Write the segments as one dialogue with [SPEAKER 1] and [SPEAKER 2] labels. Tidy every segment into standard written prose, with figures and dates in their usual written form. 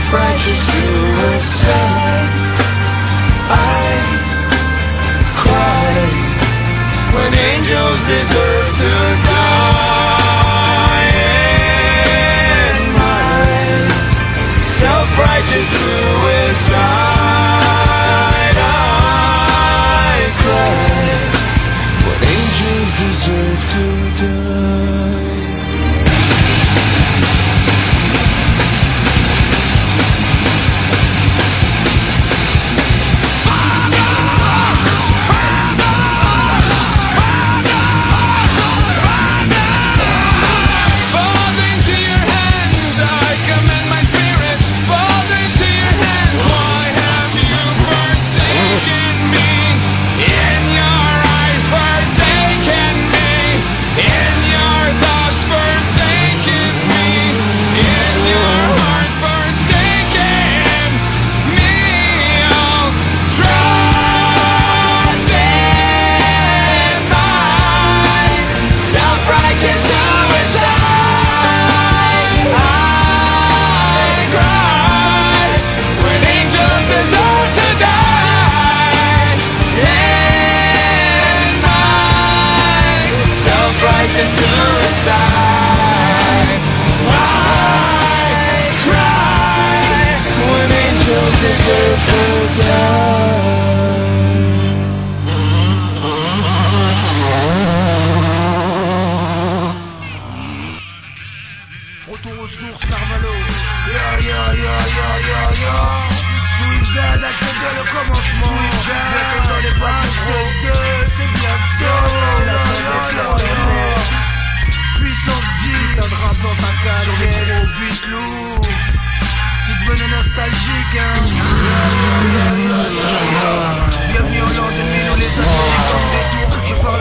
[SPEAKER 1] self-righteous suicide. I cry when angels deserve to die. In my self-righteous suicide, I cry when angels deserve to die. Self-righteous suicide. I cry when angels deserve to die.
[SPEAKER 2] Retour aux sources, Narvalo. Ya ya ya ya ya ya. Suicide, acte de le commencement. Suicide, dans les pages c'est bientôt. Puissance 10, t'as de rap dans ta cage. Sur les gros beats lourds, tu devenais nostalgique, hein. Bienvenue au l'an 2000 où les années comme des tours. Je parle à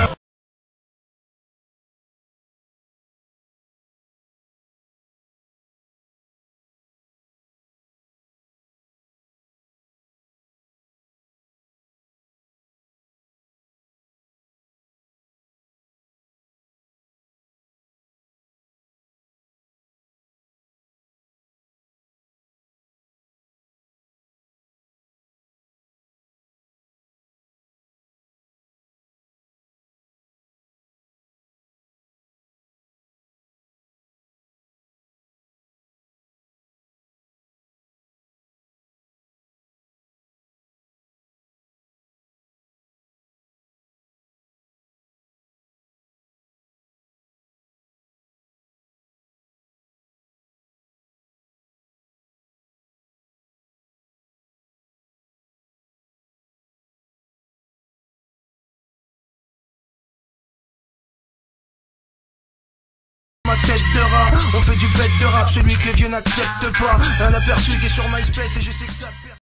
[SPEAKER 2] ma tête de rat, on fait du bête de rap, celui que les vieux n'acceptent pas. Un aperçu qui est sur MySpace et je sais que ça perd.